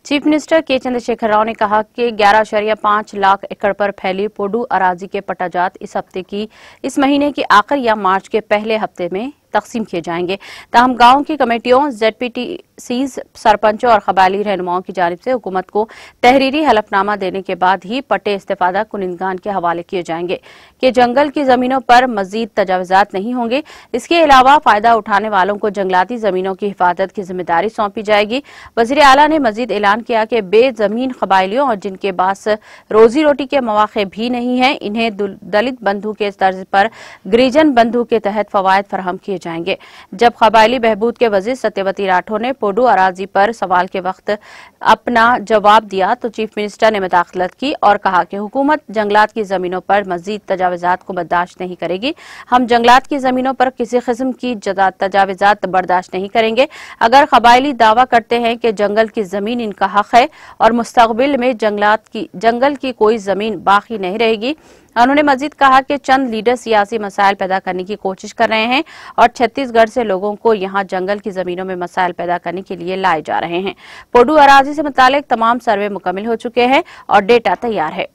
Chief minister के चंद्रशेखर राव ने कहा कि 11.5 लाख एकड़ पर फैली पोडू अराजी के पट्टाजात इस महीने की आखिर या मार्च के पहले हफ्ते में तकसीम किए जाएंगे। ताहम गांव की कमेटियों, ZPTCs, सरपंचों और कबायली रहनुमाओं की जानिब से हुकूमत को तहरीरी हलफनामा देने के बाद ही पट्टे इस्तेफादा कुनिंदगान के हवाले किए जाएंगे कि जंगल की जमीनों पर मजीद तजावुजात नहीं होंगे। इसके अलावा फायदा उठाने वालों को जंगलाती जमीनों की हिफाजत की जिम्मेदारी सौंपी जाएगी। वज़ीर आला ने मजीद ऐलान किया कि बेजमीन कबायलियों और जिनके पास रोजी रोटी के मौके भी नहीं है, इन्हें दलित बंधु के तर्ज पर गिरिजन बंधु के तहत फवायद फराहम किए जाएंगे। जब कबायली बहबूद के वजीर सत्यवती राठौर ने पोडू अराजी पर सवाल के वक्त अपना जवाब दिया तो चीफ मिनिस्टर ने मुदाखलत की और कहा कि हुकूमत जंगलात की जमीनों पर मजीद तजावुजात को बर्दाश्त नहीं करेगी। हम जंगलात की जमीनों पर किसी किस्म की तजावुजात बर्दाश्त नहीं करेंगे। अगर कबायली दावा करते हैं कि जंगल की जमीन इनका हक है और मुस्तकबिल में जंगल की कोई जमीन बाकी नहीं रहेगी। उन्होंने मजीद कहा कि चंद लीडर सियासी मसाइल पैदा करने की कोशिश कर रहे हैं और छत्तीसगढ़ से लोगों को यहां जंगल की जमीनों में मसाइल पैदा करने के लिए लाए जा रहे हैं। पोडू अराजी से मुतालिक तमाम सर्वे मुकम्मल हो चुके हैं और डेटा तैयार है।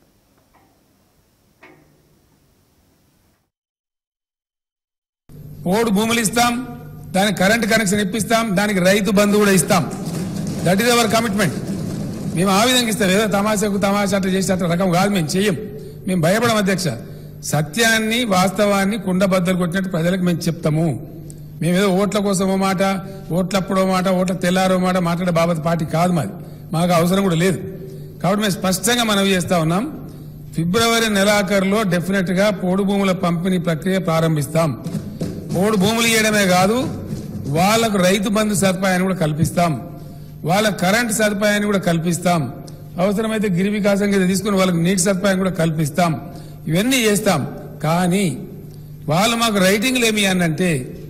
पोडू భూములు ఇస్తాం, దానికి కరెంట్ కనెక్షన్ ఇప్పిస్తాం, దానికి రైతు బంధు కూడా ఇస్తాం. That is our commitment. మేము ఆ విధంగా ఇస్తాం. ఏదో తమాషాకు తమాషా అట్లా చేసే అట్లా రకం కాదు, మేము చెయ్యం. మేము భయపడం అధ్యక్ష. సత్యాన్ని వాస్తవాన్ని కుండబద్దలు కొట్టినట్టు ప్రజలకు మేము చెప్తాము. మేమేదో ఓట్ల కోసమో మాట, ఓట్లప్పుడో మాట, ఓట్ల తెల్లారో మాట మాట్లాడే బాబత్ పార్టీ కాదు మాది. మాకు అవసరం కూడా లేదు. కాబట్టి మేము స్పష్టంగా మనవి చేస్తా ఉన్నాం. ఫిబ్రవరి నెలాఖరులో డెఫినెట్ గా పోడు భూముల పంపిణీ ప్రక్రియ ప్రారంభిస్తాం. పోడు భూములు ఇవ్వడమే కాదు, వాళ్లకు రైతు బంధు సదుపాయాన్ని కూడా కల్పిస్తాం. వాళ్ళ కరెంటు సదుపాయాన్ని కూడా కల్పిస్తాం. అవసరమైతే గిరి వికాసం కింద తీసుకుని వాళ్ళకి నీటి సదుపాయం కూడా కల్పిస్తాం. ఇవన్నీ చేస్తాం. కానీ వాళ్ళు మాకు రైటింగ్లు ఏమి అనంటే,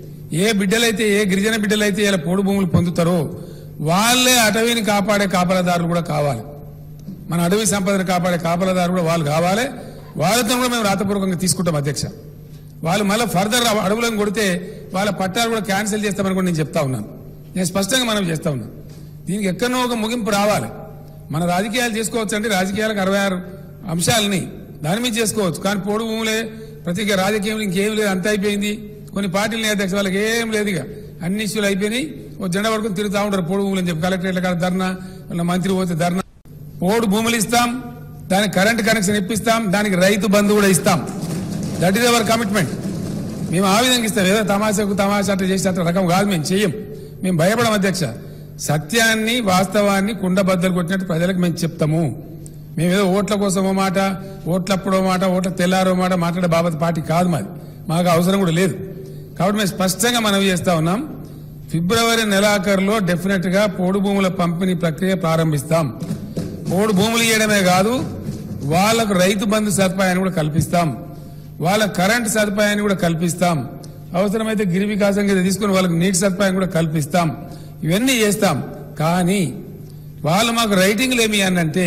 ఏ బిడ్డలైతే, ఏ గిరిజన బిడ్డలైతే ఇలా పోడు భూములు పొందుతారో వాళ్లే అటవీని కాపాడే కాపలాదారులు కూడా కావాలి. మన అడవి సంపదను కాపాడే కాపలాదారులు కూడా వాళ్ళు కావాలి. వాళ్ళతో కూడా మేము రాతపూర్వకంగా తీసుకుంటాం అధ్యక్ష. వాళ్ళు మళ్ళీ ఫర్దర్ అడవులను కొడితే వాళ్ళ పట్టాలు కూడా క్యాన్సిల్ చేస్తామని కూడా నేను చెప్తా ఉన్నాను. నేను స్పష్టంగా మనం చేస్తా ఉన్నాను. దీనికి ఎక్కడో ఒక ముగింపు రావాలి. మన రాజకీయాలు చేసుకోవచ్చు అంటే రాజకీయాలకు 66 అంశాలని దాని మీద చేసుకోవచ్చు. కానీ పోడు భూములే ప్రతి రాజకీయంలో ఇంకేం లేదు, అంత అయిపోయింది. కొన్ని పార్టీలు అధ్యక్ష వాళ్ళకి ఏం లేదు, ఇక అన్ని ఇష్యూలు అయిపోయినాయి. ఓ జెండా పడుకుని తిరుగుతూ ఉంటారు పోడు భూములు అని చెప్పి. కలెక్టరేట్ల కాడ ధర్నా, వాళ్ళ మంత్రి పోతే ధర్నా. పోడు భూములు ఇస్తాం, దానికి కరెంట్ కనెక్షన్ ఇప్పిస్తాం, దానికి రైతు బంధు కూడా ఇస్తాం. That is our commitment. మేము ఆ విధంగా ఇస్తాం. ఏదో తమాషాకు తమాషా అట్లా చేసే అట్లా రకం కాదు, మేము చెయ్యం. మేము భయపడం అధ్యక్ష. సత్యాన్ని వాస్తవాన్ని కుండబద్దలు కొట్టినట్టు ప్రజలకు మేము చెప్తాము. మేమేదో ఓట్ల కోసమో మాట, ఓట్లప్పుడో మాట, ఓట్ల తెల్లారో మాట మాట్లాడే బాబత్ పార్టీ కాదు మాది. మాకు అవసరం కూడా లేదు. కాబట్టి మేము స్పష్టంగా మనవి చేస్తా ఉన్నాం. ఫిబ్రవరి నెలాఖరులో డెఫినెట్ గా పోడు భూముల పంపిణీ ప్రక్రియ ప్రారంభిస్తాం. పోడు భూములు ఇవ్వడమే కాదు, వాళ్లకు రైతు బంధు సదుపాయాన్ని కూడా కల్పిస్తాం. వాళ్ళ కరెంటు సదుపాయాన్ని కూడా కల్పిస్తాం. అవసరమైతే గిరి వికాసం కింద తీసుకుని వాళ్ళకి నీటి సదుపాయం కూడా కల్పిస్తాం. ఇవన్నీ చేస్తాం. కానీ వాళ్ళు మాకు రైటింగ్లు ఏమి అనంటే,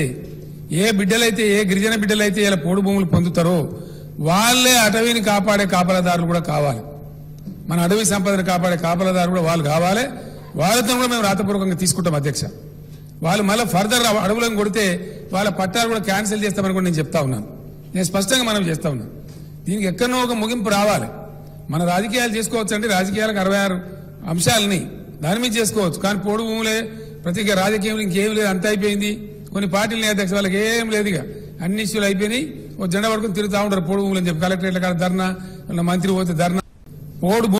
ఏ బిడ్డలైతే, ఏ గిరిజన బిడ్డలైతే ఇలా పోడు భూములు పొందుతారో వాళ్లే అటవీని కాపాడే కాపలాదారులు కూడా కావాలి. మన అడవి సంపదను కాపాడే కాపలాదారులు కూడా వాళ్ళు కావాలి. వాళ్ళతో కూడా మేము రాతపూర్వకంగా తీసుకుంటాం అధ్యక్ష. వాళ్ళు మళ్ళీ ఫర్దర్ అడవులను కొడితే వాళ్ళ పట్టాలు కూడా క్యాన్సిల్ చేస్తామని కూడా నేను చెప్తా ఉన్నాను. నేను స్పష్టంగా మనం చేస్తా ఉన్నాను. దీనికి ఎక్కడో ఒక ముగింపు రావాలి. మన రాజకీయాలు చేసుకోవచ్చు అంటే రాజకీయాలకు 66 అంశాలని దాని మీద చేసుకోవచ్చు. కానీ పోడు భూములే ప్రతి రాజకీయంలో ఇంకేం లేదు, అంత అయిపోయింది. కొన్ని పార్టీలు అధ్యక్ష వాళ్ళకి ఏం లేదు, ఇక అన్ని ఇష్యూలు అయిపోయినాయి. ఓ జెండా పడుకుని తిరుగుతూ ఉంటారు పోడు భూములు అని చెప్పి. కలెక్టరేట్ల కాడ ధర్నా, వాళ్ళ మంత్రి పోతే ధర్నా. పోడు